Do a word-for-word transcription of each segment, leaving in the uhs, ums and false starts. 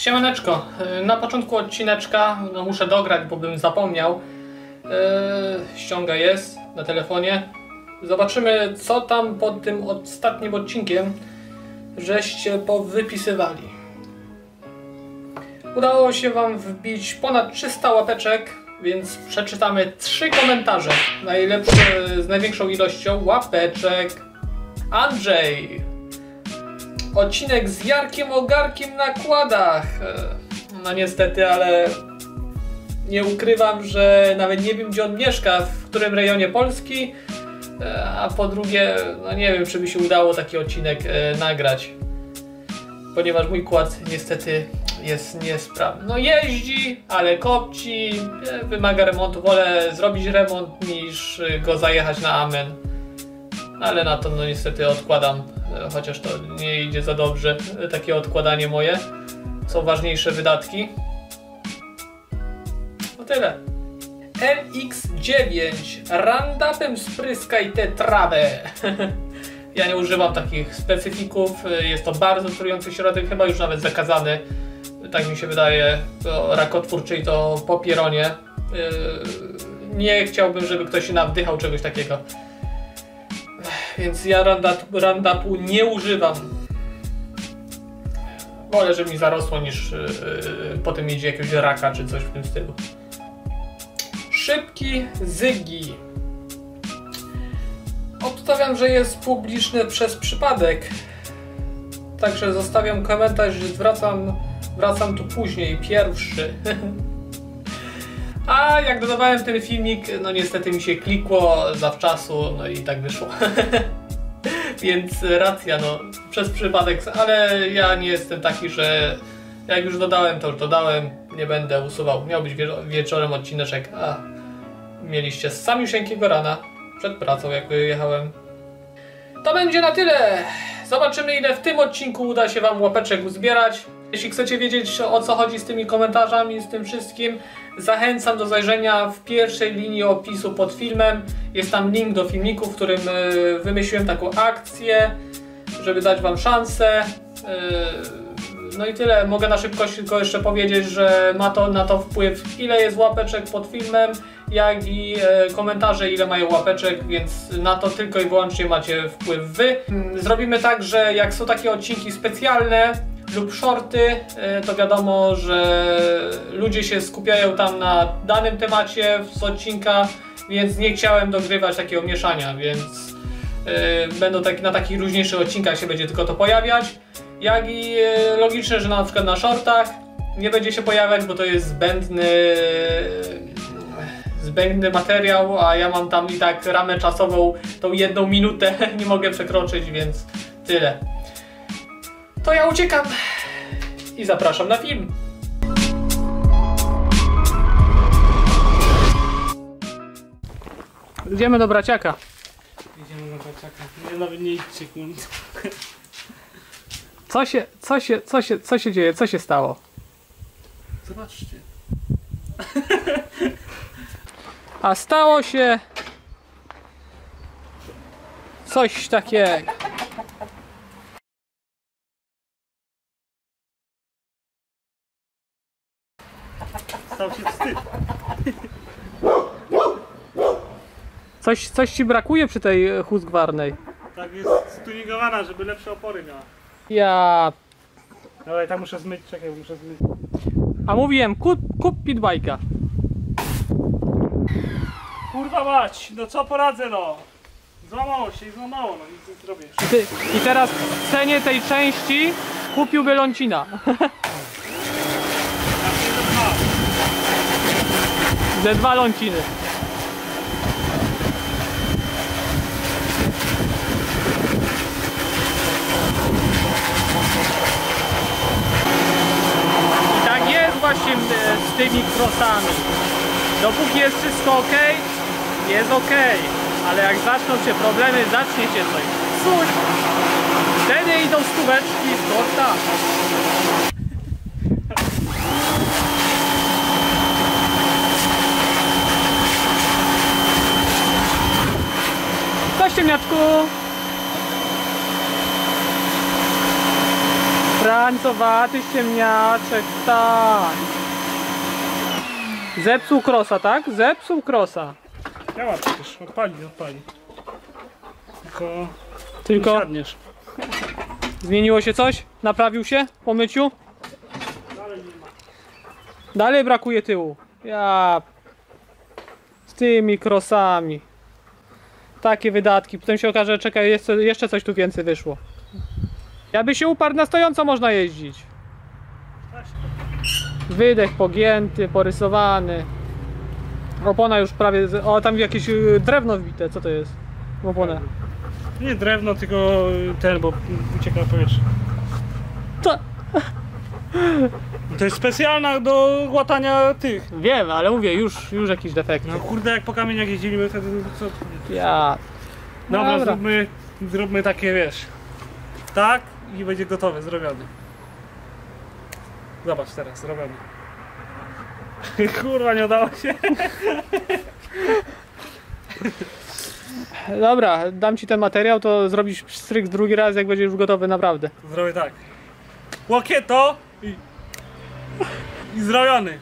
Siemaneczko, na początku odcineczka, no muszę dograć, bo bym zapomniał. Yy, ściąga jest na telefonie. Zobaczymy, co tam pod tym ostatnim odcinkiem żeście powypisywali. Udało się wam wbić ponad trzysta łapeczek, więc przeczytamy trzy komentarze. Najlepsze, z największą ilością łapeczek. Andrzej. Odcinek z Jarkiem Ogarkiem na kładach. No niestety, ale nie ukrywam, że nawet nie wiem, gdzie on mieszka, w którym rejonie Polski. A po drugie, no nie wiem, czy by się udało taki odcinek nagrać, ponieważ mój kład niestety jest niesprawny. No jeździ, ale kopci, wymaga remontu. Wolę zrobić remont niż go zajechać na amen. Ale na to no niestety odkładam, chociaż to nie idzie za dobrze, takie odkładanie moje. Są ważniejsze wydatki. No tyle. L X dziewięć. Randapem spryskaj tę trawę. Ja nie używam takich specyfików. Jest to bardzo trujący środek, chyba już nawet zakazany. Tak mi się wydaje, rakotwórczy i to po pieronie. Nie chciałbym, żeby ktoś się nawdychał czegoś takiego. Więc ja Randapu nie używam. Wolę, żeby mi zarosło, niż yy, potem mieć jakiegoś raka czy coś w tym stylu. Szybki Zygi. Obstawiam, że jest publiczny przez przypadek. Także zostawiam komentarz, że wracam, wracam tu później, pierwszy. A jak dodawałem ten filmik, no niestety mi się klikło zawczasu, no i tak wyszło. Więc racja, no przez przypadek, ale ja nie jestem taki, że jak już dodałem, to już dodałem, nie będę usuwał. Miał być wieczorem odcineczek, a mieliście z samiusieńkiego rana, przed pracą jak jechałem. To będzie na tyle. Zobaczymy, ile w tym odcinku uda się wam łapeczek uzbierać. Jeśli chcecie wiedzieć, o co chodzi z tymi komentarzami, z tym wszystkim, zachęcam do zajrzenia w pierwszej linii opisu pod filmem. Jest tam link do filmiku, w którym wymyśliłem taką akcję, żeby dać wam szansę. No i tyle. Mogę na szybkość tylko jeszcze powiedzieć, że ma to na to wpływ, ile jest łapeczek pod filmem, jak i komentarze, ile mają łapeczek, więc na to tylko i wyłącznie macie wpływ wy. Zrobimy tak, że jak są takie odcinki specjalne lub shorty, to wiadomo, że ludzie się skupiają tam na danym temacie z odcinka, więc nie chciałem dogrywać takiego mieszania, więc yy, będą tak, na takich różniejszych odcinkach się będzie tylko to pojawiać. Jak i yy, logiczne, że na przykład na shortach nie będzie się pojawiać, bo to jest zbędny, zbędny materiał, a ja mam tam i tak ramę czasową, tą jedną minutę nie mogę przekroczyć, więc tyle. To ja uciekam i zapraszam na film. Idziemy do braciaka. Idziemy do braciaka. Nie, nawet nie idźcie, kurde. Co się, co się, co się, co się dzieje? Co się stało? Zobaczcie. A stało się coś takiego. Stał się wstyd. Coś, coś ci brakuje przy tej Husqvarnej. Tak jest stuningowana, żeby lepsze opory miała. Ja... Dawaj, tam muszę zmyć, czekaj, muszę zmyć. A mówiłem, kup, kup pitbike'a. Kurwa mać, no co poradzę, no. Złamało się i złamało, no nic nie zrobisz. I, ty, I teraz w cenie tej części kupiłby Lącina. Ze dwa Ląciny. I tak jest właśnie z tymi crossami. Dopóki jest wszystko ok, jest ok. Ale jak zaczną się problemy, zacznie się coś psuć, wtedy idą stóweczki z kosta. Cześć, ciemniaczku! Pra szarańcowaty ściemniaczek, tak. Zepsuł krosa, tak? Zepsuł krosa. Działa przecież, odpali, odpali. Tylko... Tylko Siadniesz. zmieniło się coś? Naprawił się po myciu? Dalej nie ma. Dalej brakuje tyłu. Ja... Z tymi krosami. Takie wydatki. Potem się okaże, że czekaj, jeszcze, jeszcze coś tu więcej wyszło. Ja by się uparł, na stojąco można jeździć. Wydech pogięty, porysowany. Opona już prawie... z- O, tam jakieś y, drewno wbite. Co to jest? W oponę. Nie drewno, tylko ten, bo ucieka powietrze. To... To jest specjalna do łatania tych. Wiem, ale mówię, już, już jakiś defekt. No kurde, jak po kamieniach jeździliśmy, wtedy co... Ja... Dobra, Dobra. Zróbmy, zróbmy takie, wiesz. Tak i będzie gotowy, zrobiony. Zobacz teraz, zrobiony. Kurwa, nie udało się. Dobra, dam ci ten materiał, to zrobisz stryk drugi raz, jak będzie już gotowy naprawdę. Zrobię tak. Łokieto i... I zrobiony.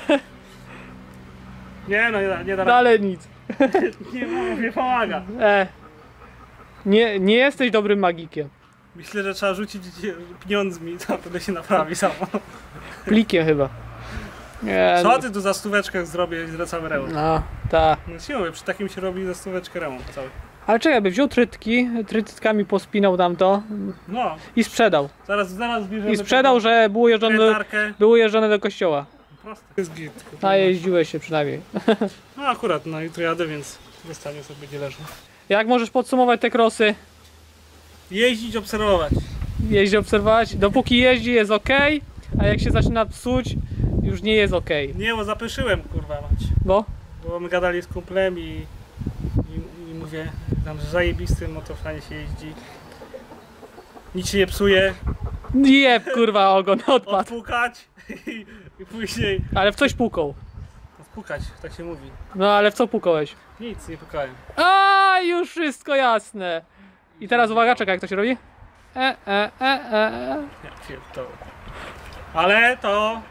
Nie no, nie da, nie da rady. Dalej nic. Nie, nie pomaga. E, nie, nie jesteś dobrym magikiem. Myślę, że trzeba rzucić pieniądzmi, to wtedy się naprawi samo. Plikiem chyba. Nie, Co ty tu za stóweczkę zrobię i cały remont? no, tak. No siłę, przy takim się robi za stóweczkę remont cały. Ale czekaj, by wziął trytki, trytkami pospinał tamto No, i sprzedał. zaraz, zaraz zbierzemy... I sprzedał, że było jeżdżone do, kretarkę. było jeżdżone do kościoła. Proste. Jest git. A jeździłeś się przynajmniej. No akurat, no jutro jadę, więc zostanie sobie będzie leżał. Jak możesz podsumować te krosy? Jeździć, obserwować. Jeździ obserwować. Dopóki jeździ jest ok, a jak się zaczyna psuć, już nie jest ok. Nie, bo zapyszyłem, kurwa mać. Bo? Bo my gadali z kumplem i, i, i mówię, tam że zajebisty motor, fajnie się jeździ. Nic się nie psuje, Nie, kurwa, ogon odpadł. odpukać i, i później Ale w coś pukał. odpukać, tak się mówi. No ale w co pukałeś? Nic, nie pukałem. A już wszystko jasne. I teraz uwaga, czekaj, jak to się robi? E, e, e, e, e. Ja pierdolę. Ale to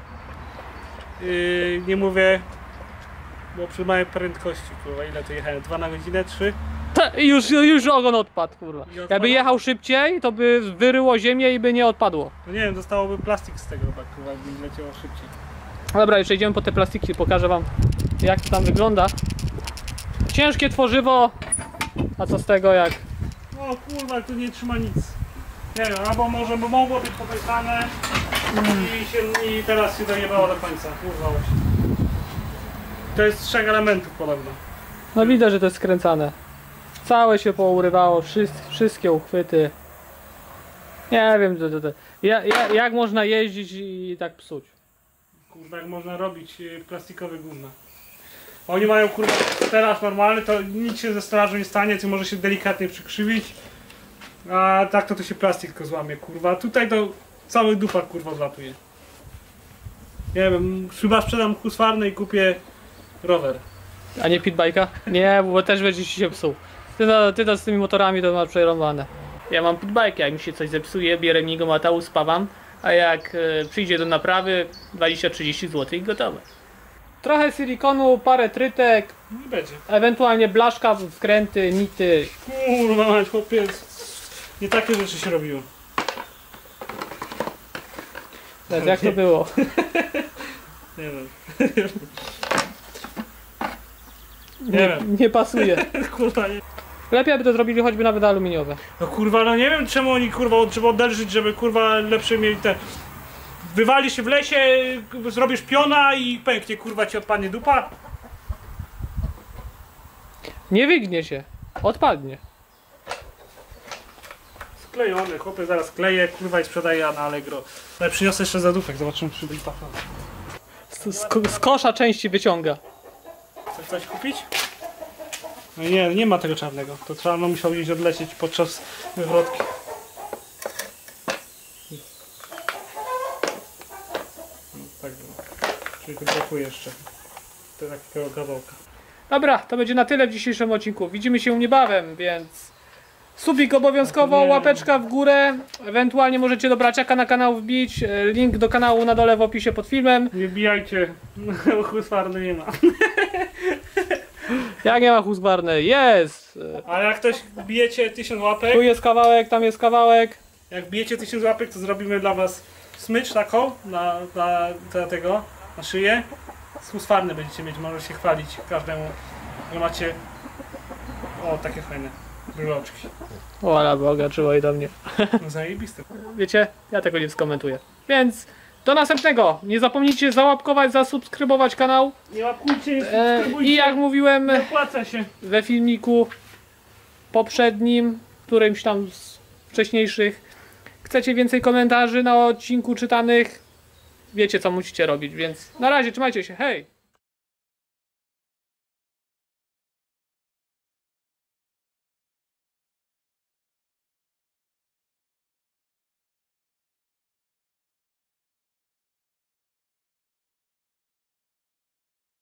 yy, nie mówię, bo przy małej prędkości, kurwa, ile tu jechałem? Dwa na godzinę? Trzy? Ta, już, już ogon odpadł, kurwa. I odpadł? Jakby jechał szybciej, to by wyryło ziemię i by nie odpadło. No nie wiem, dostałoby plastik z tego chyba, kurwa, jakby leciało szybciej. Dobra, już idziemy po te plastiki, pokażę wam, jak to tam wygląda. Ciężkie tworzywo, a co z tego, jak... No kurwa, tu nie trzyma nic. Nie wiem, albo może by mogło być popękane i, się, i teraz się dojebało do końca. Kurwa właśnie. To jest z trzech elementów podobno. No widać, że to jest skręcane. Całe się pourywało, wszystkie, wszystkie uchwyty. Nie wiem, to, to, to. Ja, ja, jak można jeździć i tak psuć. Kurwa, jak można robić y, plastikowe gówna. Oni mają kurwa teraz normalny, to nic się ze strażą nie stanie, ty może się delikatnie przykrzywić. A tak to to się plastik tylko złamie, kurwa. A tutaj to cały dupak kurwa złapuje. Nie wiem, chyba sprzedam husfarnę i kupię rower. A nie pitbike'a? Nie, bo też będzie ci się psuł. Ty to, ty to z tymi motorami to masz przerąbane. Ja mam pitbike, jak mi się coś zepsuje, bierę migomata, uspawam, a jak e, przyjdzie do naprawy dwadzieścia trzydzieści złotych i gotowe. Trochę silikonu, parę trytek, Nie będzie. ewentualnie blaszka, wkręty, nity. Kurwa mać, chłopie. Nie takie rzeczy się robiło. Teraz, jak to było? Nie wiem. Nie, Nie wiem. nie pasuje. Kurwa nie. Lepiej aby to zrobili choćby nawet aluminiowe. No kurwa, no nie wiem czemu oni kurwa trzeba odelżyć, żeby kurwa lepsze mieli te... Wywalisz się w lesie, zrobisz piona i pęknie, kurwa ci odpadnie dupa. Nie wygnie się. Odpadnie. Sklejony, chłopie zaraz kleję, kurwa i sprzedaję na Allegro. Ale przyniosę jeszcze zadupek, zobaczymy czy byli pachą. Z, z, z kosza części wyciąga. Chcesz coś kupić? No nie, nie ma tego czarnego. To czarno musiał gdzieś odlecieć podczas wywrotki. No, tak było. Czyli tu brakuje jeszcze. To takiego kawałka. Dobra, to będzie na tyle w dzisiejszym odcinku. Widzimy się niebawem, więc Subik obowiązkowo, łapeczka w górę, ewentualnie możecie do Braciaka na kanał wbić, link do kanału na dole w opisie pod filmem. Nie wbijajcie, Husqvarny nie ma. Jak nie ma Husqvarny? Jest! Ale jak ktoś bijecie tysiąc łapek, Tu jest kawałek, tam jest kawałek. jak bijecie tysiąc łapek, to zrobimy dla was smycz taką na, na, na tego, na szyję. Z Husqvarny będziecie mieć, może się chwalić każdemu, że macie o takie fajne bryloczki. O, ale Boga, czuło i do mnie. No zajebiste. Wiecie, ja tego nie skomentuję. Więc do następnego. Nie zapomnijcie załapkować, zasubskrybować kanał. Nie łapkujcie, nie E, subskrybujcie, I jak mówiłem nie opłaca się. we filmiku poprzednim, którymś tam z wcześniejszych, chcecie więcej komentarzy na odcinku czytanych, wiecie co musicie robić, więc na razie trzymajcie się, hej!